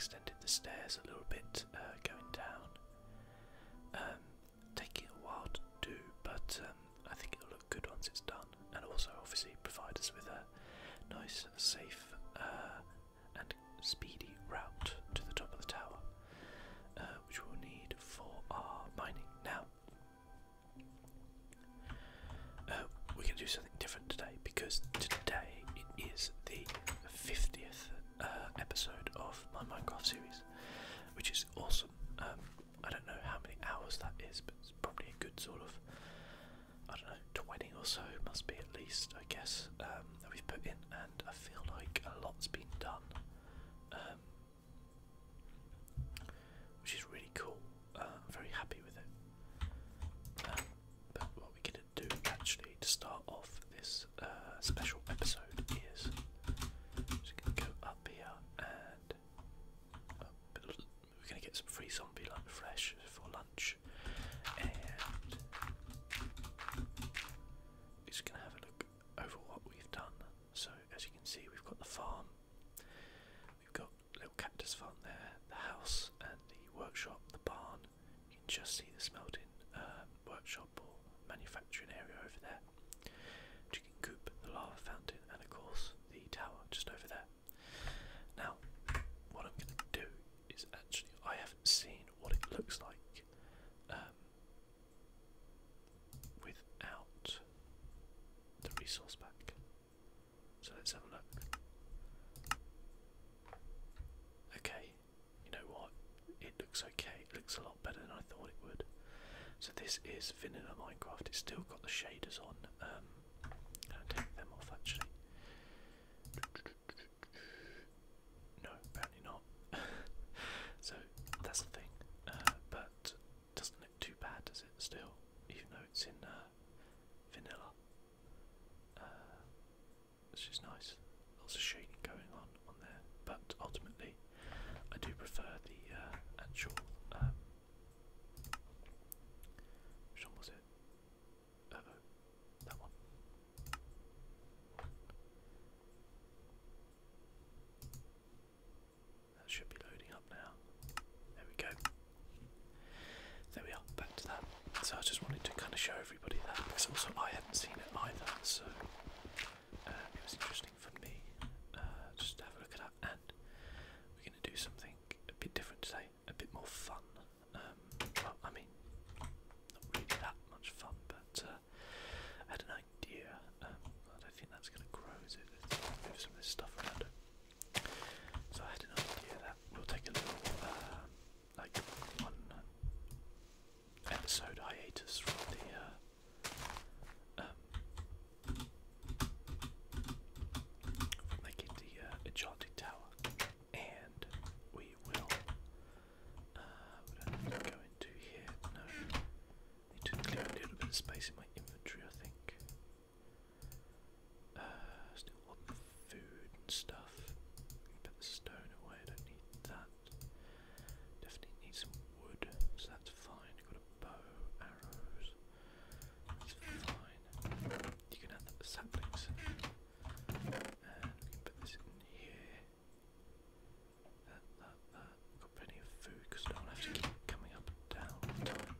extended the stairs a little bit going down. Taking a while to do, but I think it'll look good once it's done, and also obviously provide us with a nice, safe and speedy route to the top of the tower, which we'll need for our mining. Now, we're going to do something different today, because today it is the 50th episode of my Minecraft series, which is awesome. I don't know how many hours that is, but it's probably a good sort of, I don't know, 20 or so, must be at least, I guess, that we've put in, and I feel like a lot's been done, which is really cool. I'm very happy with it. But what we're going to do actually to start off this special episode is just going to go up here, and we're going to get some free zombie flesh for lunch, and we're just going to have a look over what we've done. So as you can see, we've got the farm, we've got a little cactus farm there, the house and the workshop, the barn. You can just see the smelting workshop or manufacturing area over there, chicken coop, the lava fountain, and of course the tower just over there. Now, what I'm going to do is actually, I haven't seen what it looks like without the resource pack. So let's have a look. Okay, you know what? It looks okay. It looks a lot better than I thought it would. So this is vanilla Minecraft. It's still got the shaders on. I'll take them off actually. No, apparently not. So that's the thing. But doesn't look too bad, does it? Still, even though it's in vanilla. It's just nice. Lots of shading going on there. But ultimately, I do prefer the actual. Which one was it? That one. That should be loading up now. There we go. There we are, back to that. So I just wanted to kind of show everybody that, because also I hadn't seen it either, so it was interesting for me just to have a look at that. And we're going to do something a bit different today, a bit more fun. Well, I mean, not really that much fun, but I had an idea. I don't think that's going to grow, is it? Let's move some of this stuff around. So I had an idea that we'll take a little, like, one episode hiatus from the from making the enchanting tower, and we will we don't have to go into here. No, need to clear a little bit of space in my inventory, I think. Still want the food and stuff. Put the stone away, I don't need that. Definitely need some wood, so that's fine. Got a bow, arrows, that's fine. You can have the saplings. And we can put this in here. That. Got plenty of food because I don't have to keep coming up and down all the time.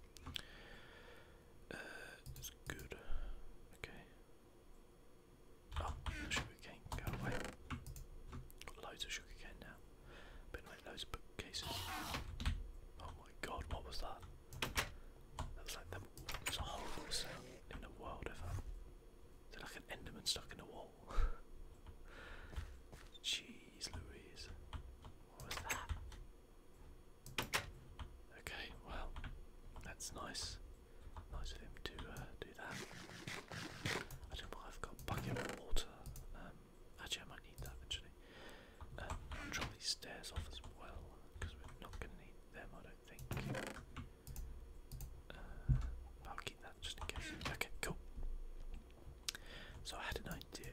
That's good. Okay. Oh, the sugarcane can go away. Got loads of sugarcane now. Better make loads of bookcases. Oh my god, what was that? That was like the most horrible sound in the world ever. Is it like an Enderman stuck in a wall? Jeez Louise. What was that? Okay, well, that's nice. Nice of him to do that. I don't know why I've got a bucket of water. Actually, I might need that actually. I'll drop these stairs off as well, because we're not going to need them, I don't think. I'll keep that just in case. Okay, cool. So I had an idea.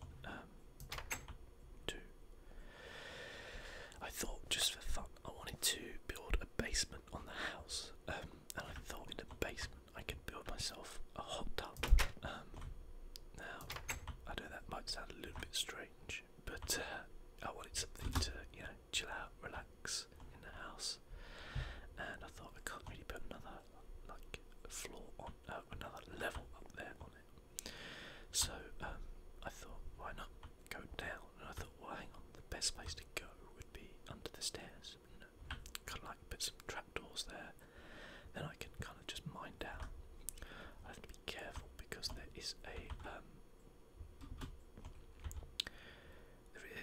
I thought, just for fun, I wanted to build a basement on the house, and I thought in the basement I could build myself a hot tub. Now, I know that might sound a little bit strange, but I wanted something to, you know, chill out,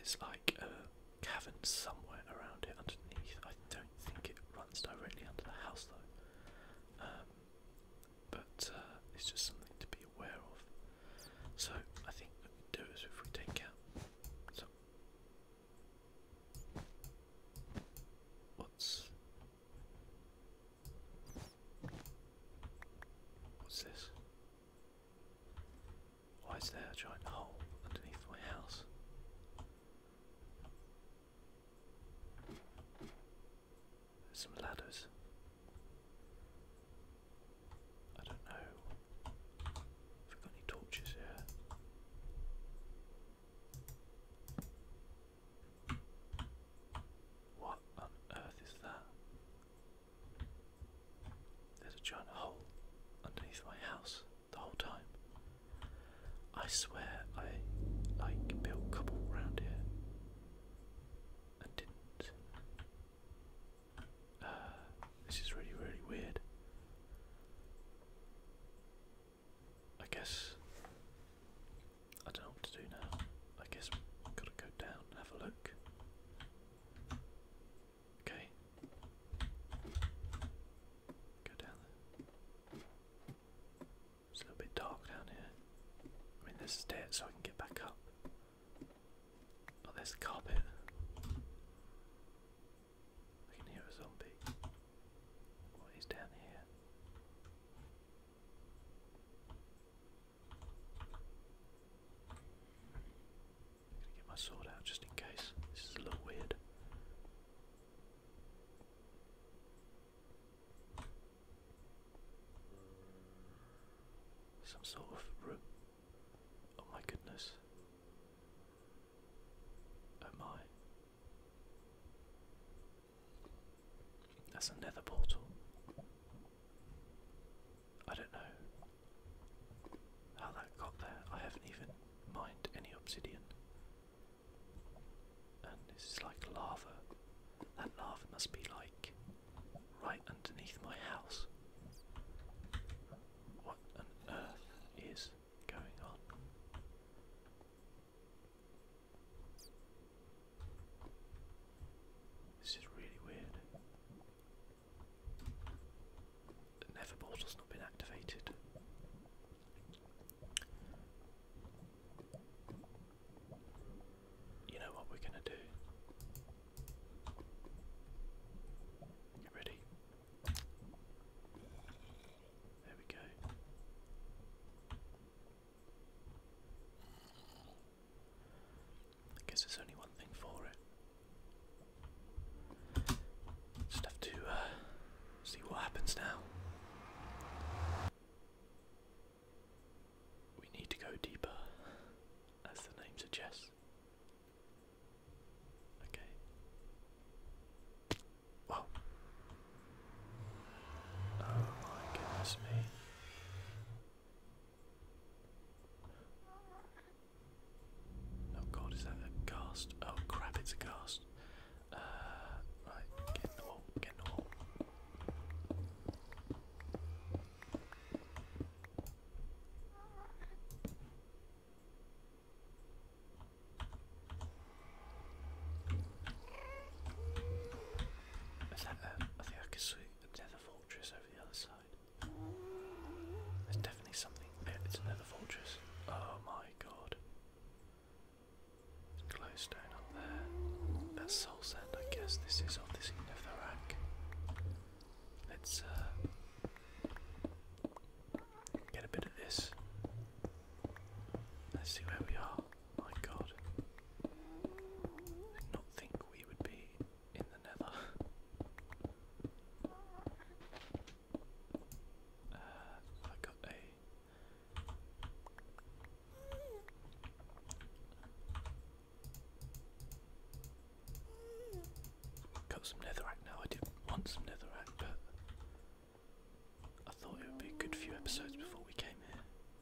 there's like a cavern somewhere around it underneath. I don't think it runs directly under the house though. But it's just something to be aware of. So I think what we do is if we take out some. What's this? Why is there a giant hole underneath my house? There's some ladders. I don't know. Have we got any torches here? What on earth is that? There's a giant hole underneath my house the whole time. I swear I like built cobble round here and didn't. This is really, really weird. I guess I don't know what to do now. I guess we've got to go down and have a look. Okay. Go down there. It's a little bit dark down here. I mean, there's stairs so I can get back up. Oh, there's the carpet. I can hear a zombie. What is down here? I'm gonna get my sword out just in case. This is a little weird. Some sort of room. Oh my goodness. Oh my. That's a nether portal. I don't know how that got there. I haven't even mined any obsidian. And this is like lava. That lava must be like right underneath my house. What on earth is going on? This is really weird. The nether portal's not been activated. You know what we're gonna do? You ready? There we go. I guess there's only one thing for it. Just have to see what happens now. We need to go deeper, as the name suggests. Okay. Whoa. Oh my goodness me. Oh god, is that a ghast? Oh crap, it's a ghast. Right, get in the wall, get in the wall. Is that I think I can see a nether fortress over the other side. There's definitely something. Yeah, it's a nether fortress. Oh my god. Glowstone up there. That's soul sand, I guess. This is obviously netherrack. Let's get a bit of this. Let's see where we are. My god. I did not think we would be in the nether. I got a got some netherrack now. I didn't want some netherrack, but I thought it would be a good few episodes before we came here.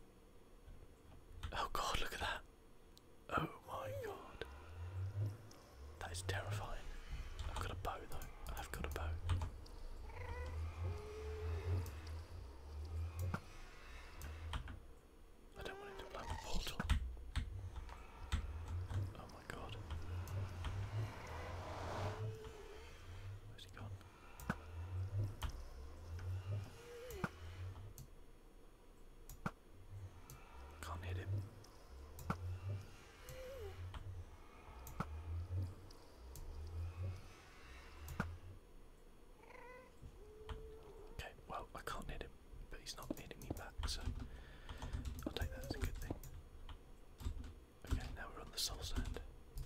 Oh god, look at that. Oh my god. That is terrifying. I've got a bow though. I've got a bow. I don't want it to blow a portal. Oh my god. so I'll take that as a good thing. Okay, now we're on the soul sand.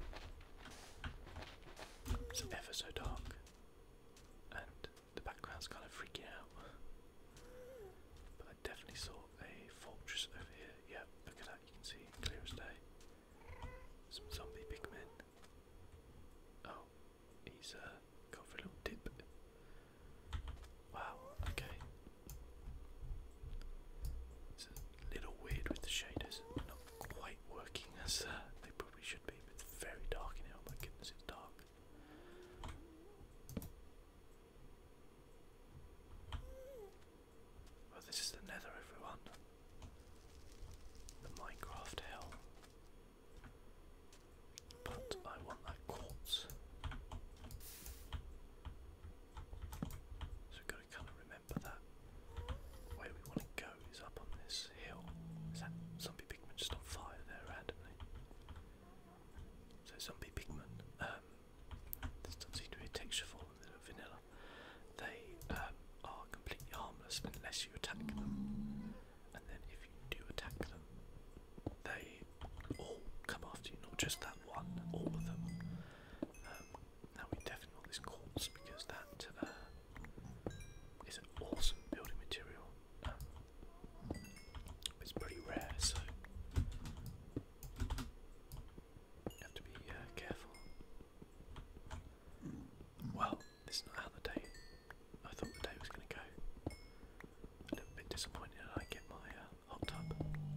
It's ever so dark, and the background's kind of freaking out. But I definitely saw a fortress over here. Yeah, look at that, you can see clear as day. Some zombie pigmen. Oh, he's gone for a little dip. Wow, okay. It's a little weird with the shaders, not quite working as they probably should be, but it's very dark in here. Oh my goodness, it's dark. Well, this is the Nether, everyone. The Minecraft hell. But I want that quartz. So we've got to kind of remember that where we want to go is up on this hill. Is that zombie pigman just on fire there randomly? So zombie pigman, this doesn't seem to be a texture for them, they're vanilla. They are completely harmless unless you attack them. And then if you do attack them, they all come after you, not just that one, all of them. Now we definitely want this quartz because that is an awesome building material. It's pretty rare, so you have to be careful. Well, this is not how the day I thought the day was going to go. A little bit disappointed that I get my hot tub.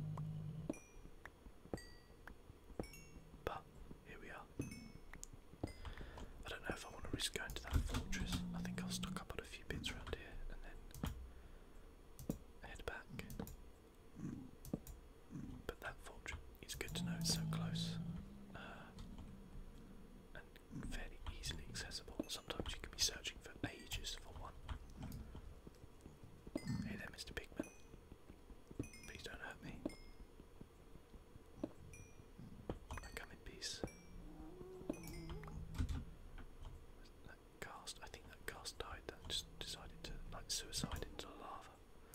But here we are. I don't know if I want to risk going to that fortress. I think I'll stock up on a few bits around here and then head back. But that fortress, it's good to know it's so close and fairly easily accessible. Sometimes you can be searching for ages for one. Hey there, Mr. Pigman. Please don't hurt me. I come in peace. That ghast, I think that ghast died. That just decided to like suicide into the lava.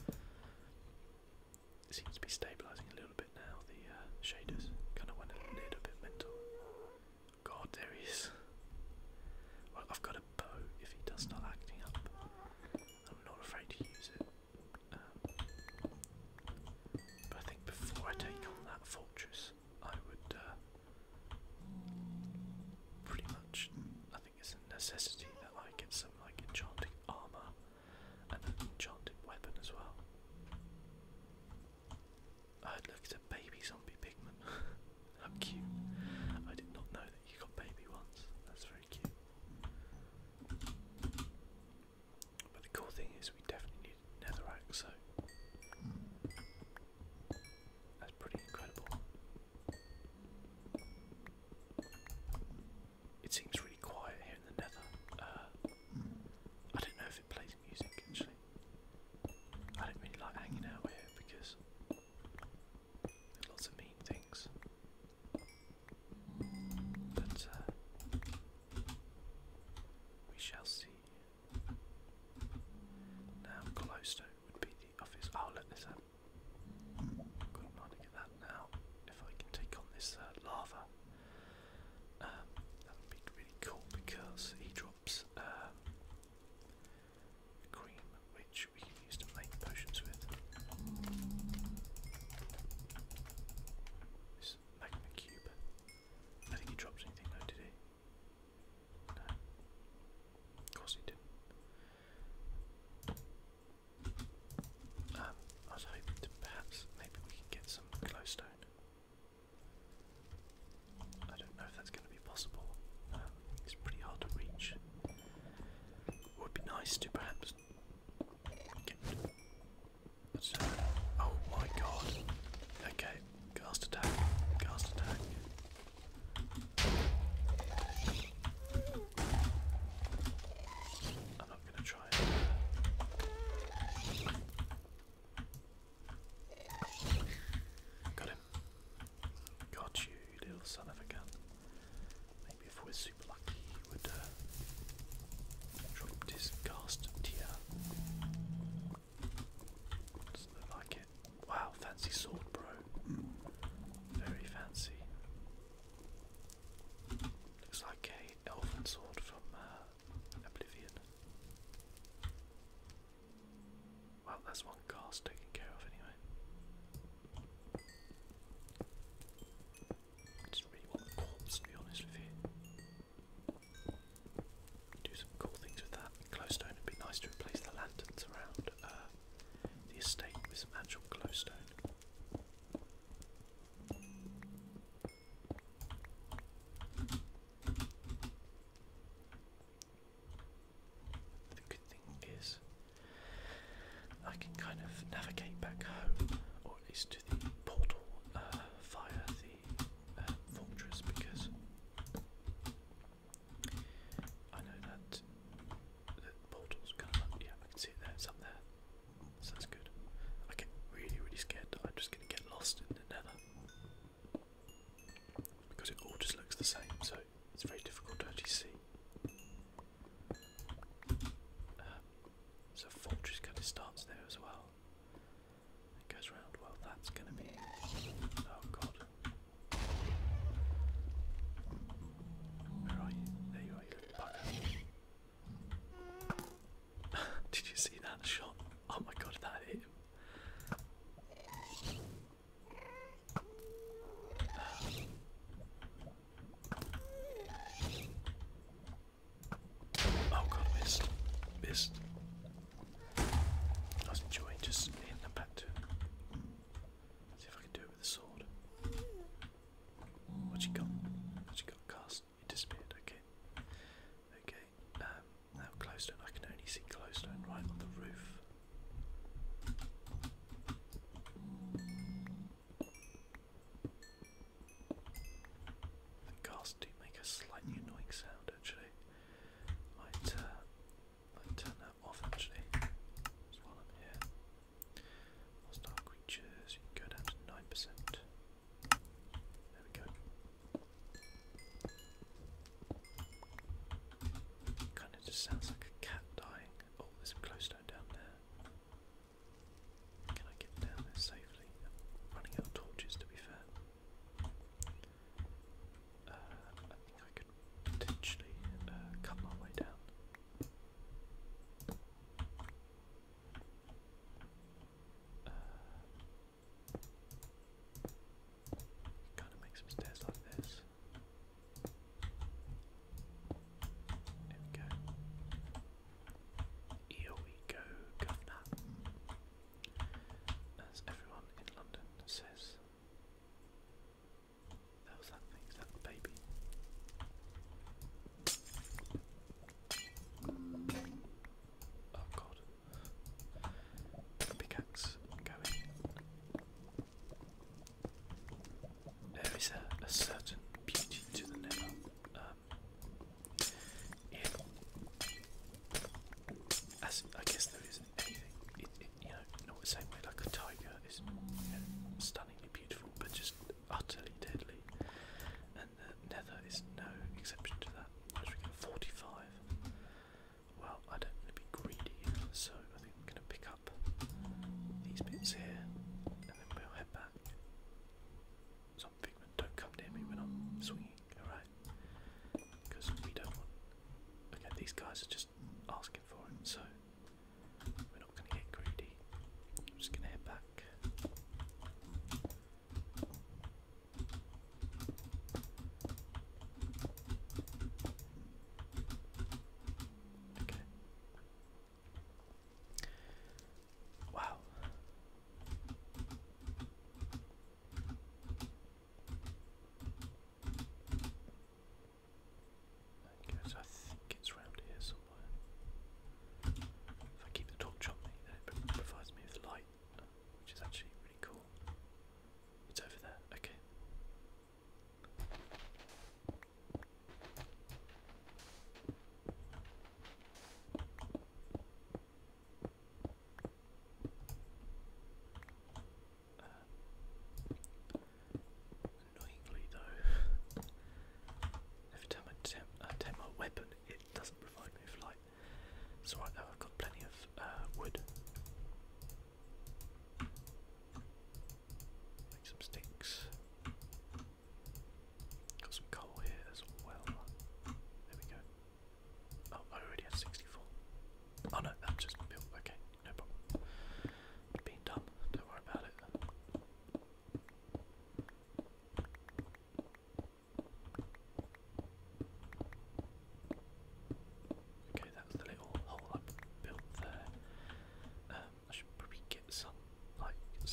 It seems to be stabilising a little bit now. The shaders kind of went a little bit mental. God, there he is. Well, I've got a bow if he does start acting up. I'm not afraid to use it. But I think before I take on that fortress, I would pretty much, I think it's a necessity that I get some like enchanting armour and an enchanted weapon as well. Look, it's a baby zombie pigman. How cute. I did not know that you got baby ones. That's very cute. But the cool thing is we definitely need netherrack, so that's pretty incredible. It seems really quiet here in the nether. I don't know if it plays music actually. I don't really like hanging out here because there's lots of mean things. But we shall see. Now glowstone would be the obvious. I'll let this out. Good mind to get that now. If I can take on this lava, that would be really cool because he drops cream, which we can use to make potions with. This magma cube. I think he dropped anything though, did he? No. Of course he didn't. I was hoping to perhaps maybe we can get some glowstone. I don't know if that's going to be possible. It's pretty hard to reach. It would be nice to perhaps get. Oh my god. Okay, ghast attack. Ghast attack. I'm not going to try it. Got him. fancy sword, bro. Very fancy. Looks like a elven sword from Oblivion. Well, that's one cast taken care of anyway. I just really want the corpse, to be honest with you. Do some cool things with that. Glowstone would be nice to replace the lanterns around the estate with some actual glowstone. The good thing is I can kind of navigate back home, or at least to the portal via the fortress, because I know that the portal's kind of, yeah, I can see it there, it's up there, so that's good. I get really, really scared that I'm just going to get lost in the nether, because it all just looks the same, so it's very difficult to actually see. So fortress kind of starts there as well. It goes round. Well, that's going to be. Oh god. Where are you? There you are, you little bugger. Did you see that shot? Oh my god, that hit him. Oh god, missed. Missed. I was enjoying just hitting them back to him. See if I can do it with a sword. What you got? What you got, cast? You disappeared, okay. Okay, now glowstone. I can only see glowstone right on the roof. The cast do make a slightly annoying sound actually. Might turn that off actually. Just while I'm here. Hostile creatures, you can go down to 9%. There we go. Kinda just sounds like a cat dying. Oh, there's some glowstone down there. Can I get down there safely? I'm running out of torches, to be fair. I think I could potentially cut my way down. Kind of make some stairs like this. There we go. Here we go, governor. As everyone in London says. That was that thing, is that the baby? Oh god. Pickaxe going. There is a certain beauty to the nether. As I guess there isn't anything, you know, not the same way like a tiger is, you know, stunningly beautiful, but just utterly deadly. And the nether is no exception to that. As we get 45. Well, I don't want to be greedy, so I think I'm going to pick up these bits here, and then we'll head back. Some pigmen, don't come near me when I'm swinging, alright? Because we don't want. Okay, these guys are just asking for it, so we're not going to get greedy. I'm just going to head back. Okay. Wow.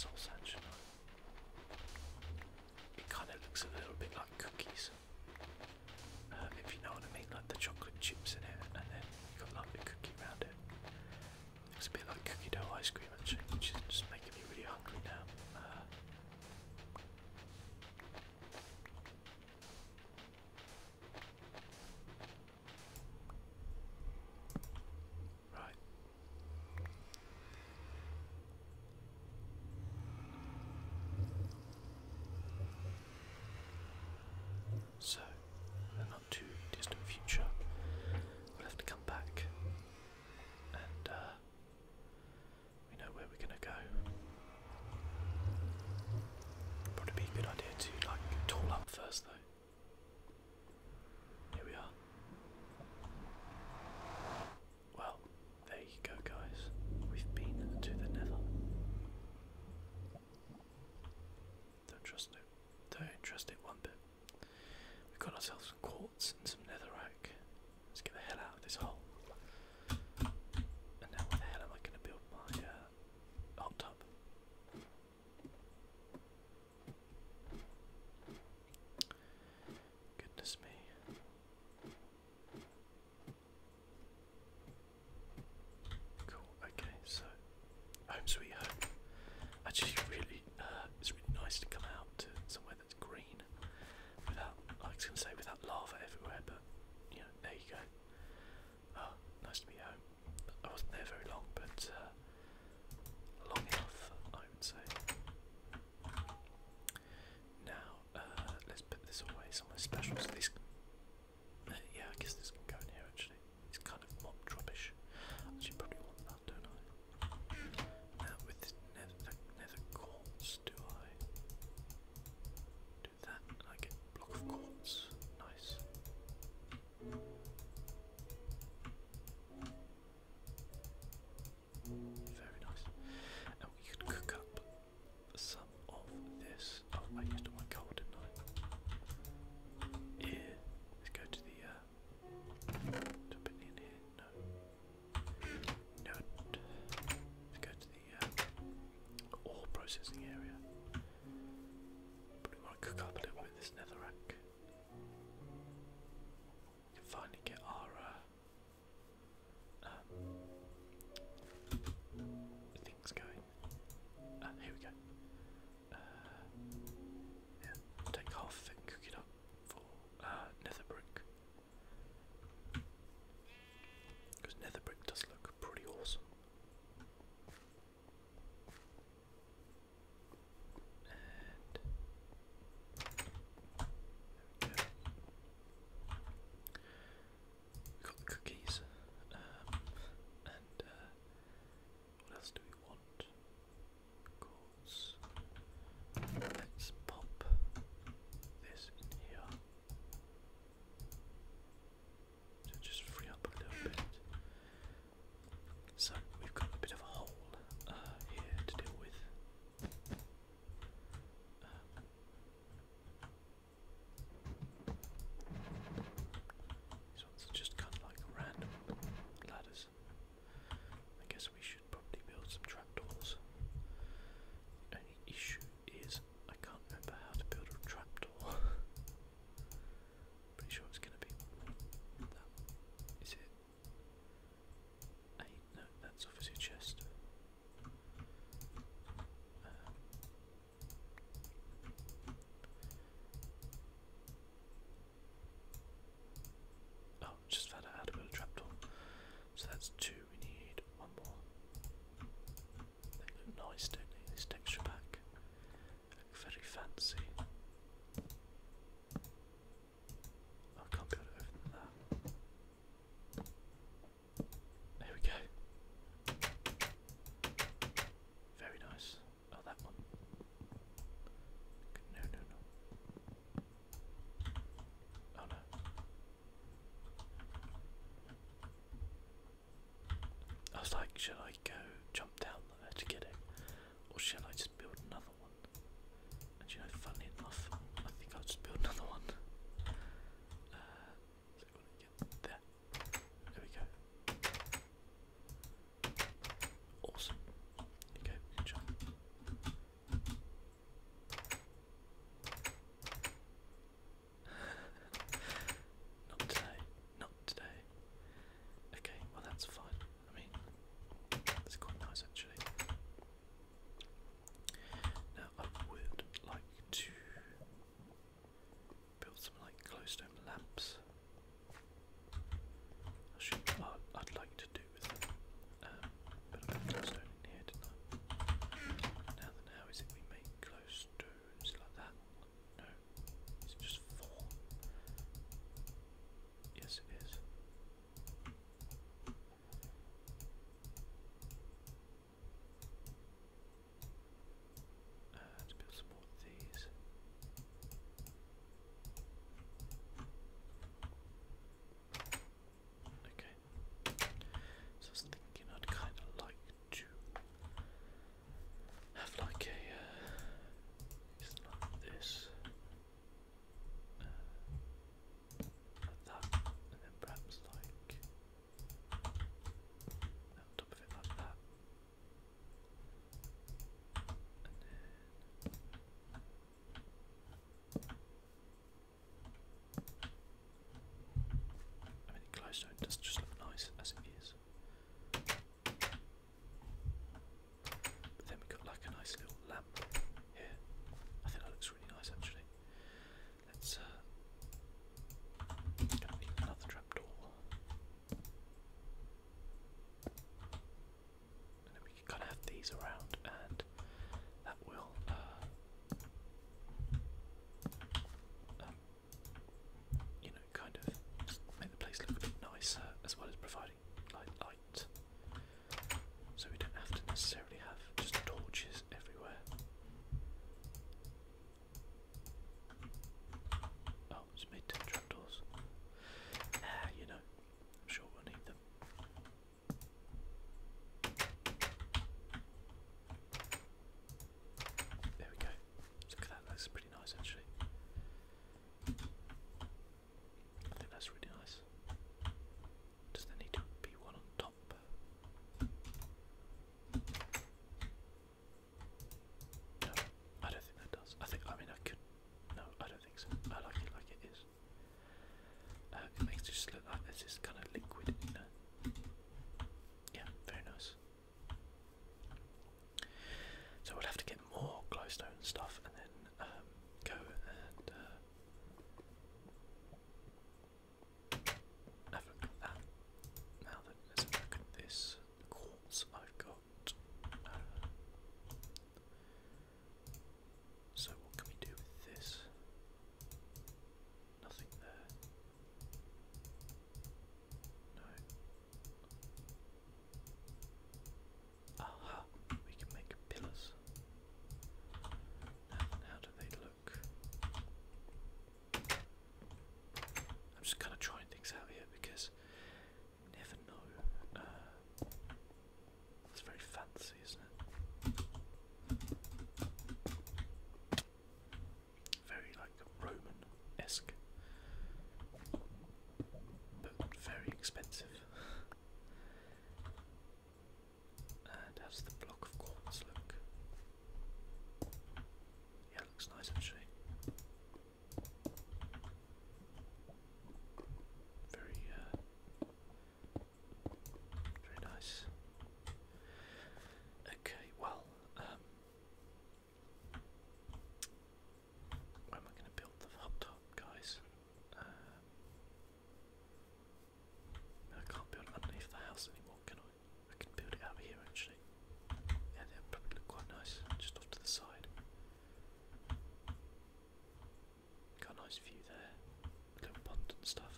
soul sand, shouldn't I? It kind of looks a little bit like cookies, if you know what I mean, like the chocolate chips in it, and then you've got like the cookie around it. Looks a bit like cookie dough ice cream actually, which is just making me really hungry now. Right. So, in the not too distant future, we'll have to come back and we know where we're gonna go. Probably be a good idea to like tool up first though. Here we are. Well, there you go guys. We've been to the Nether. Don't trust it. Don't trust it one bit. We've got ourselves some quartz and some netherrack. Let's get the hell out of this hole. And now where the hell am I going to build my hot tub? Goodness me. Cool, okay, so home sweet home. Actually really, it's really nice to come out to somewhere that's green without, I was going to say without lava everywhere, but you know, there you go. Oh, nice to be home. I wasn't there very long, but long enough, I would say. Now, let's put this away somewhere special. So this, yeah, I guess this can go in here actually. It's kind of mopped rubbish. Actually, probably want that, don't I? Now, with this nether quartz, do I do that? And I get a block of quartz. Nice. Very nice. And we could cook up some of this. Oh, I used all my coal, didn't I? Yeah. Let's go to the dump it in here. No. No. Let's go to the ore processing area. But we want to cook up a little bit of this netherrack. We can finally get our things going. Here we go. Yeah, take half of it and cook it up for nether brick. Because nether brick does look pretty awesome. And there we go. We've got the cookies. And what else do we want? Of course. Let's pop this in here to just free up a little bit. So we've got a bit of a hole here to deal with. These ones are just kind of like random ladders. I guess we should probably build some trapdoors. The only issue is I can't remember how to build a trapdoor. Pretty sure it's going to be that. Is it? 8? No, that's obviously a chest. Oh, just found out how to build a trapdoor. So that's 2. We need one more. They look nice, don't they? This texture pack. They look very fancy. I can't build it over that. There we go. Very nice. Oh, that one. No, no, no. Oh no. I was like, should I go jump down there to get it? Or shall I just build another one? And you know, funny enough, I think I'll just build another one. So we're gonna get there. There we go. Awesome. There you go, good job. glowstone does just look nice as it is. But then we've got like a nice little lamp here. I think that looks really nice actually. Let's gonna need another trapdoor. And then we can kind of have these around, and that will you know, kind of just make the place look a bit nicer, as well as providing light, so we don't have to necessarily have just torches everywhere. Oh, it's made 10 trapdoors. You know, I'm sure we'll need them. There we go. Look at that, that's pretty nice actually. I think that's really nice. Does there need to be one on top? No, I don't think that does. I mean I could. No, I don't think so. I like it like it is. It makes it just look like there's this kind of liquid, you know. Yeah, very nice. So we'll have to get more glowstone stuff and then go and have a look at that. Now then, let's have a look at this quartz I've got. So what can we do with this? Nothing there. No. Aha, we can make pillars. How do they look? I'm just kind of trying things out here because you never know. It's very fancy, isn't it? Very like Roman-esque, but very expensive. And how's the block of quartz look? Yeah, it looks nice actually. Very, very nice. Okay, well, where am I going to build the hot tub, guys? I can't build it underneath the house anymore, can I? I can build it out here actually. Yeah, that would probably look quite nice, just off to the side. Got a nice view there, little pond and stuff.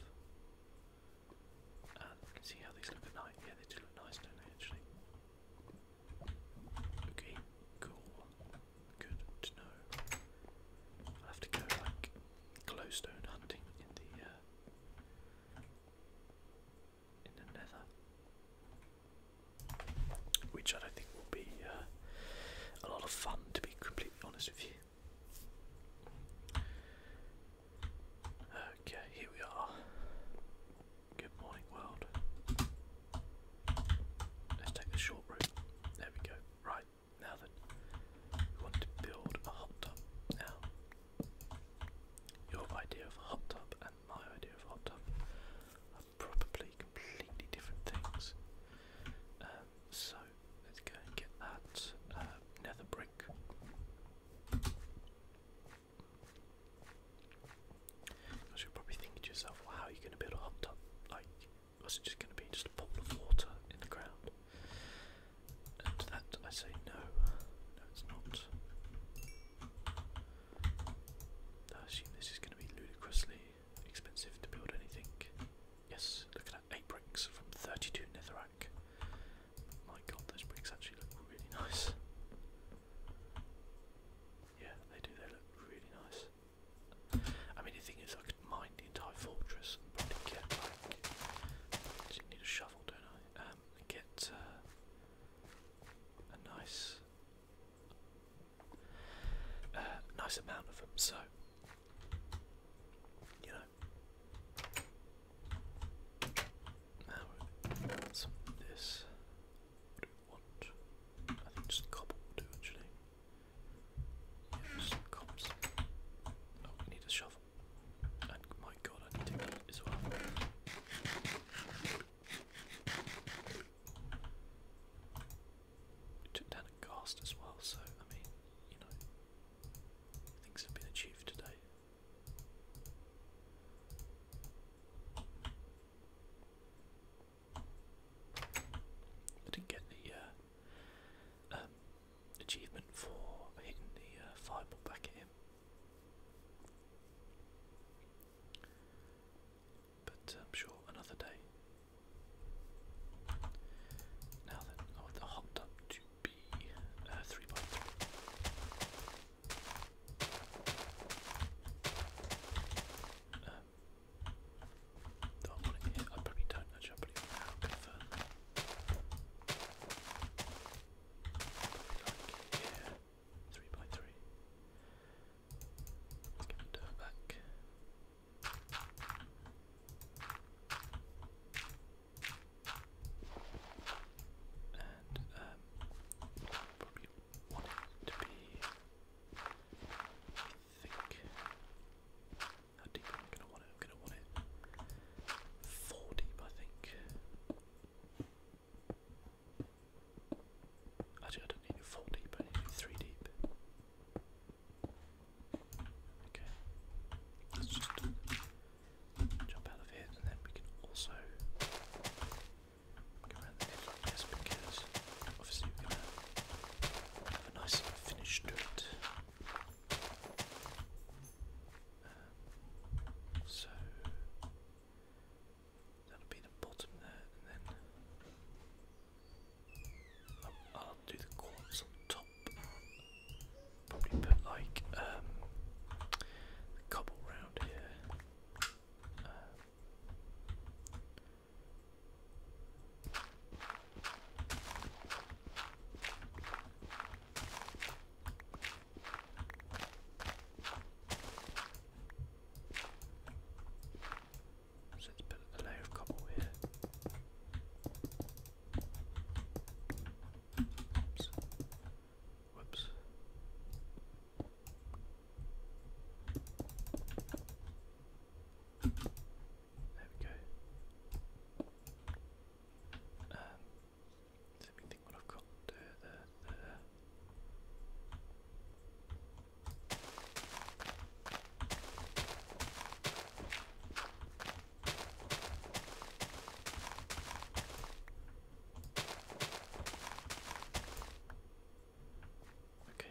And you can see how these look at night. Yeah, they do look nice, don't they, actually? Okay, cool. Good to know. I'll have to go like glowstone hunting in the nether, which I don't think will be a lot of fun, to be completely honest with you. Okay, here we are. Good morning, world. Let's take the short route. There we go. Right, now then, we want to build a hot tub. Now, your idea of a hot tub and my idea of a hot tub are probably completely different things. So, let's go and get that nether brick. Because you're probably thinking to yourself, well, how are you going to build a hot tub? Like, was it just going to be just a pool of water in the ground? And to that I say no. No, it's not. I assume this is going to be ludicrously expensive to build anything. Yes, look at that, 8 bricks from 32 netherrack. My god, those bricks actually look really nice. Yeah, they do, they look really nice. I mean, the thing is, I could mine the entire fortress and probably get like, I need a shovel, don't I? Get a nice amount of them, so, you know. Now we want some of this. What do we want? I think just cobble will do actually. Yeah, just some cobs. Oh, we need a shovel. And my god, I need to eat as well. fireball back at him. But I'm sure another day. Now then, I want the hot tub to be 3x3. Do I want it here? I probably don't actually. I probably want it out a bit further. Probably like here, 3x3. Let's get the dirt back. And probably want it to be, I think, how deep am I going to want it? I'm going to want it 4 deep, I think. Actually, I don't need it 4 deep, I need it 3 deep. Okay, let's just jump out of here, and then we can also go around the edge like this, because obviously we're going to have a nice finish to it. So that'll be the bottom there, and then I'll do the quartz on top. Probably put like cobble round here. So let's put a layer of cobble here. Oops. Whoops. There we go. Let me think what I've got there. Okay.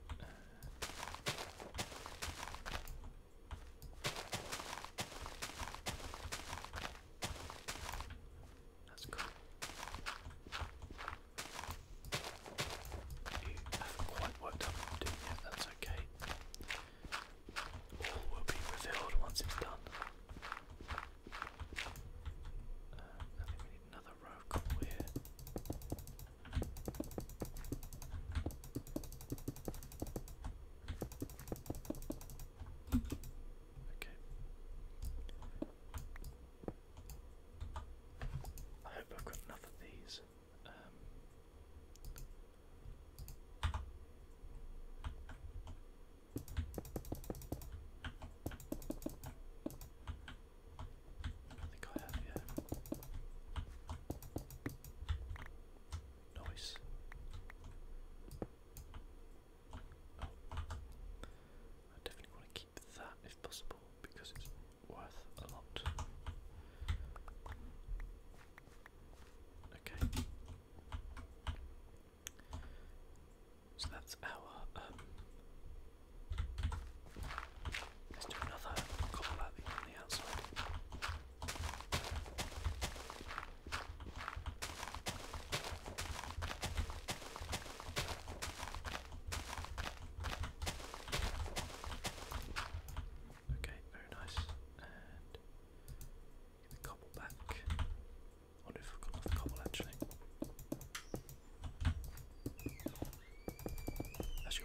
That's cool. You haven't quite worked out what you're doing yet, that's okay. All will be revealed once it's done. I think we need another row of cobble here. Okay. I hope I've got enough of these. I think I have, yeah. Nice. Oh. I definitely want to keep that if possible, because it's worth a lot. Okay. So that's our let's do another cobble out on the outside. Okay, very nice. And get the cobble back. Wonder if I've got enough cobble actually. That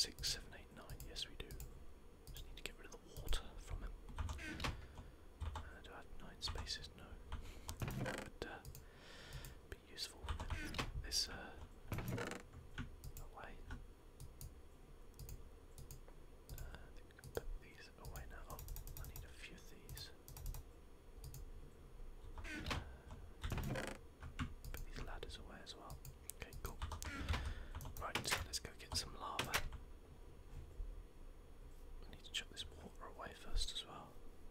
6, 7, 8, 9. Yes, we do. Just need to get rid of the water from him. Do I have 9 spaces? No. That would be useful with this away. I think we can put these away now. Oh, I need a few of these. Put these ladders away as well. Okay, cool. Right, let's go get some lava. I need to chuck this water away first as well.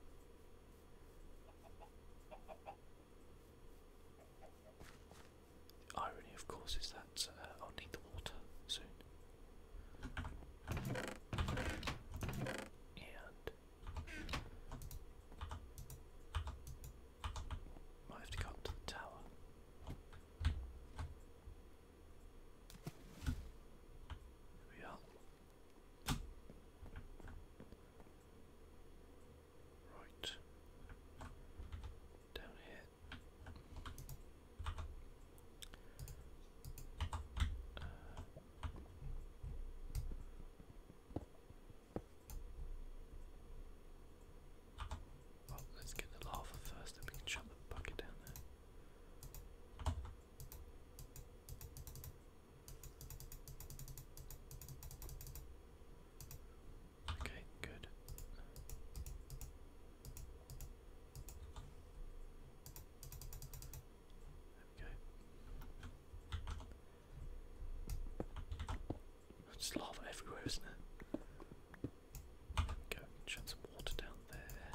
The irony, of course, is that I'll need the water soon. And might have to go up to the tower. There we are. Right. Down here. Well, let's get the lava first, then we can shut the bucket down there. Okay, good. There we go. Just lava everywhere, isn't it? There we go. Shut some water down there.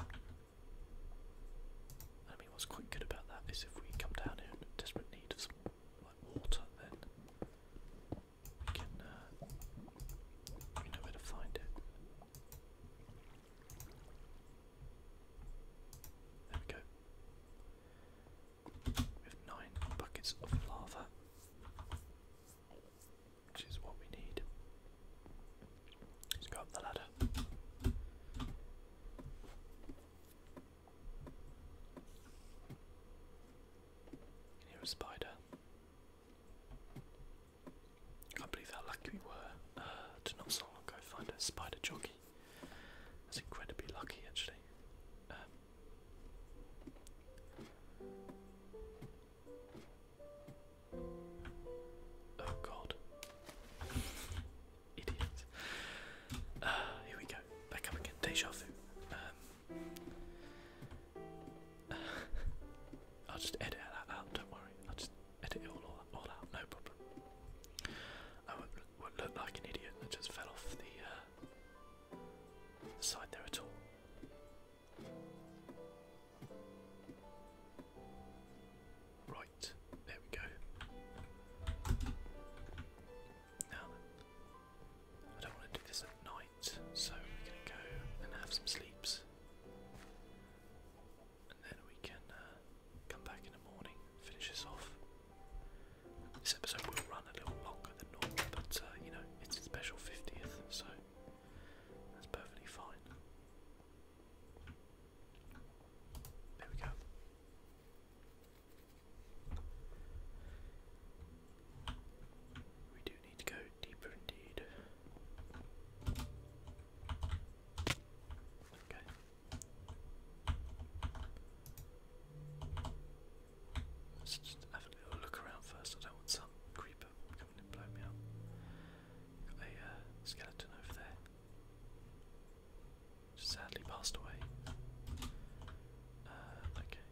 I mean, what's quite good about that is if we come down here in desperate need of some water, then we can we know where to find it. There we go. We have 9 buckets of lava, which is what we need. Let's go up the ladder. Can hear a spider. Can't believe how lucky we were to not so long ago find a spider jockey. That's incredibly lucky, actually. Oh god. Idiot. Here we go. Back up again. Deja vu. I'll just edit that out, don't worry. I'll just edit it all out, no problem. I won't look like an idiot that just fell off the side there at all. Right, there we go. Now, I don't want to do this at night, so we're going to go and have some sleeps. And then we can come back in the morning, finish this off. This episode will run a little longer than normal, but you know, it's a special 50th, so that's perfectly fine. There we go. We do need to go deeper indeed. Okay. Let's just have a little look around first. I don't want some creeper coming and blow me up. Got a skeleton over there. Just sadly passed away. Okay.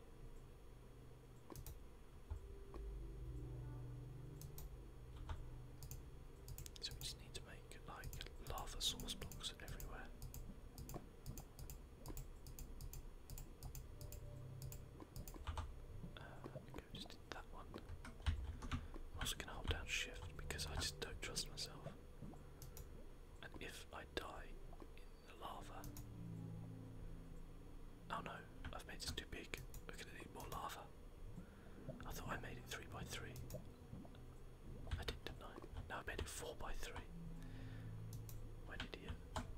So we just need to make like lava source blocks everywhere. Okay, we just did that one. I'm also going to hold down shift because I just don't trust myself. And if I die in the lava. Oh no, I've made this too big. We're going to need more lava. I thought I made it 3 by 3. I did, didn't I? No, I made it 4 by 3. What an idiot.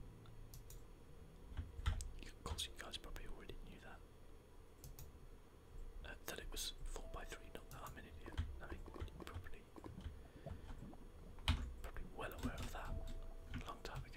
Of course, you guys probably already knew that. That it was 4 by 3, not that I'm an idiot. I mean, you're probably well aware of that a long time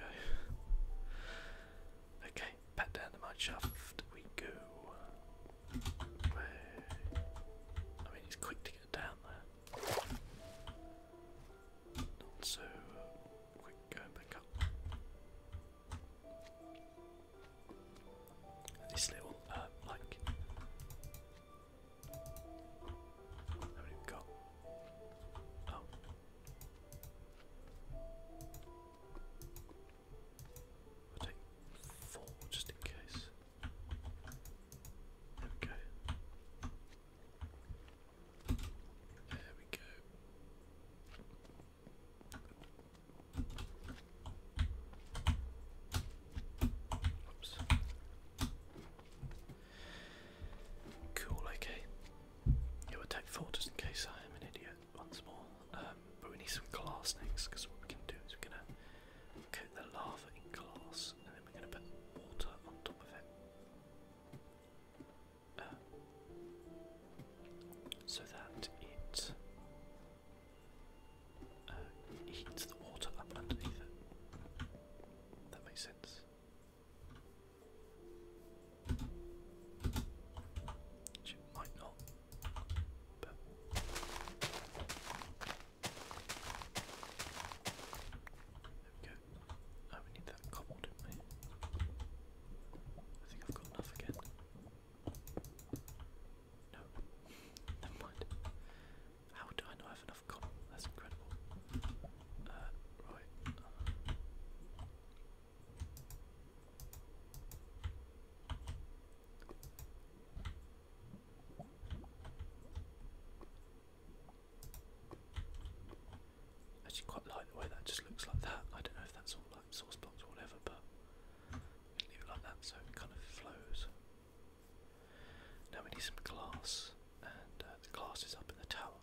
like the way that just looks like that. I don't know if that's all like source blocks or whatever, but leave it like that so it kind of flows. Now we need some glass, and the glass is up in the tower.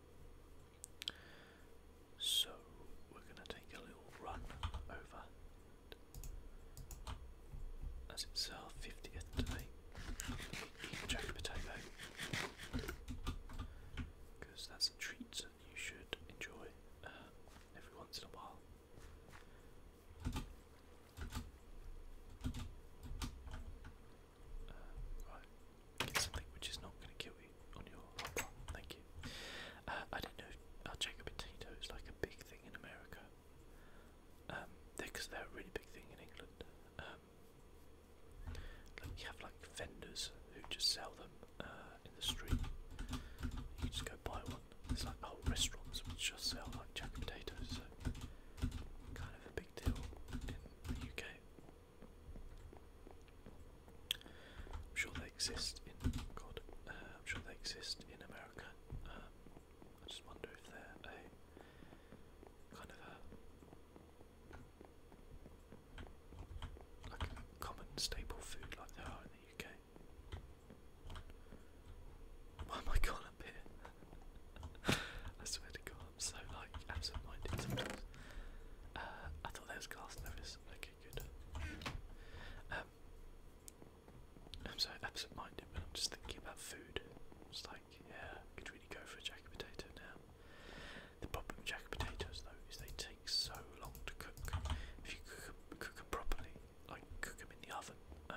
So we're going to take a little run over, as it's our 50th today. Eat a jack potato, because that's a treat that you should enjoy every once in a while. Right, get something which is not going to kill you on your hotbar. Thank you. I didn't know our jack potato is like a big thing in America. Because they're a really big thing in England. Like you have like vendors who just sell them in the street. You just go buy one. There's like whole restaurants which just sell like jack potatoes. So kind of a big deal in the UK. I'm sure they exist in I'm sure they exist in America. I just wonder if they're a kind of like a common staple food like they are in the UK. Why am I gone up here? I swear to God, I'm so like absent-minded sometimes. I thought there was glass in there. Okay, good. I'm so absent-minded when I'm just thinking about food. It's like, yeah, I could really go for a jack potato now. The problem with jack potatoes though is they take so long to cook. If you cook them properly, like cook them in the oven,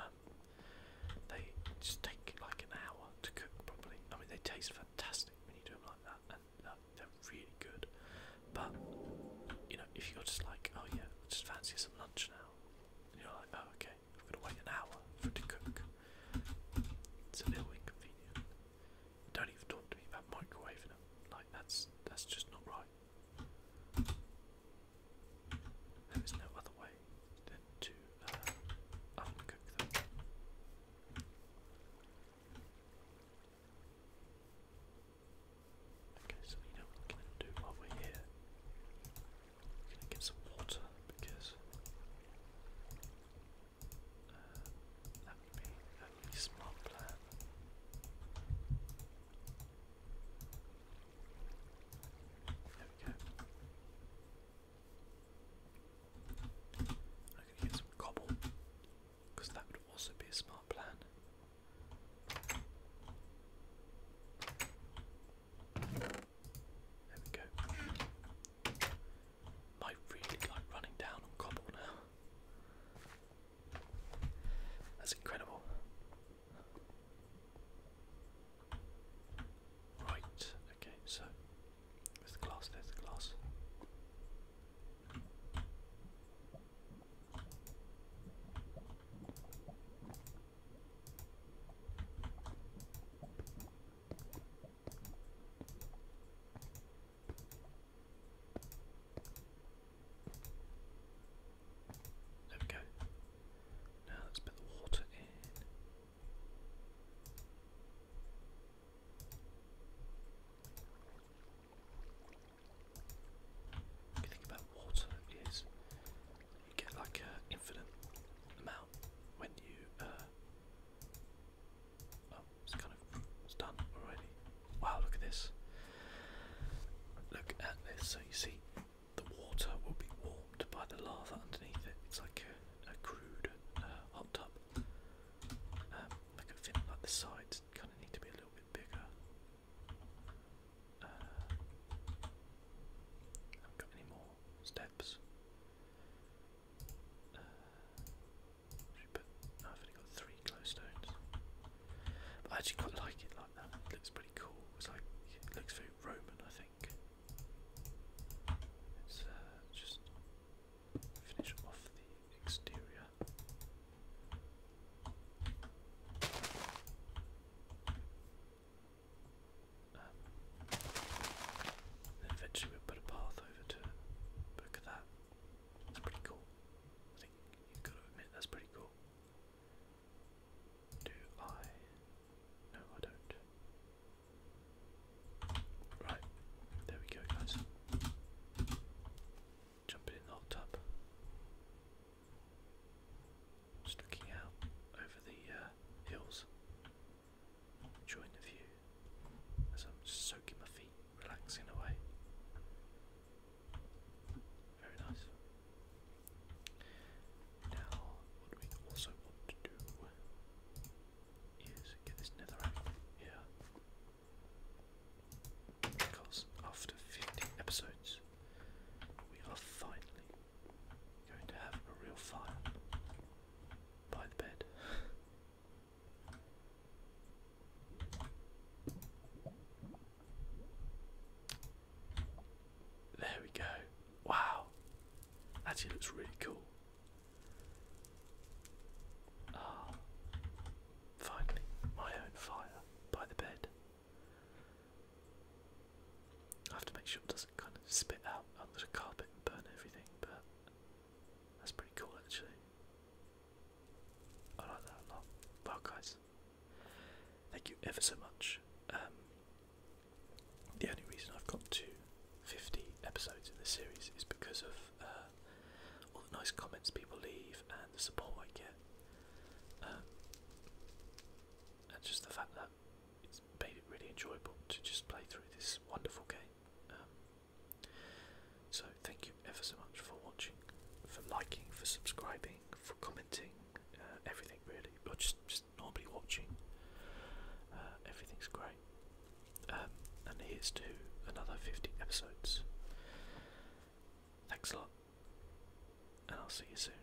actually looks really cool. Ah, finally, my own fire by the bed. I have to make sure it doesn't kind of spit out under the carpet and burn everything, but that's pretty cool actually. I like that a lot. Well guys, thank you ever so much. The only reason I've got to 50 episodes in this series is because of all the nice comments people leave and the support I get, and just the fact that it's made it really enjoyable to just play through this wonderful game. So thank you ever so much for watching, for liking, for subscribing, for commenting, everything really, or just normally watching. Everything's great. And here's to another 50 episodes. Thanks a lot, and I'll see you soon.